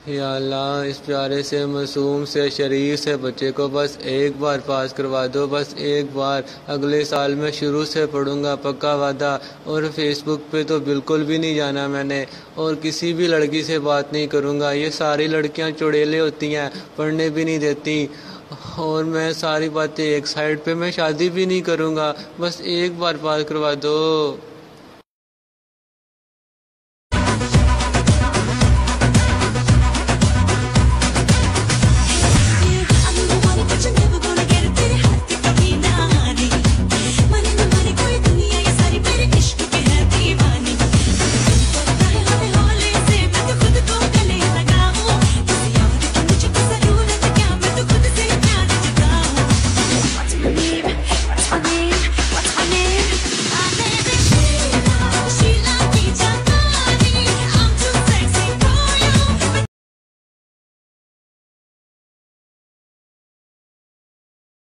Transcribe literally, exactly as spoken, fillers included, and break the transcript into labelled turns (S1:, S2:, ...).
S1: या अल्लाह, इस प्यारे से मासूम से शरीफ से बच्चे को बस एक बार पास करवा दो, बस एक बार। अगले साल मैं शुरू से पढ़ूंगा, पक्का वादा। और फेसबुक पे तो बिल्कुल भी नहीं जाना मैंने, और किसी भी लड़की से बात नहीं करूंगा। ये सारी लड़कियां चुड़ैले होती हैं, पढ़ने भी नहीं देती। और मैं सारी बातें एक साइड पे, मैं शादी भी नहीं करूंगा, बस एक बार पास करवा दो।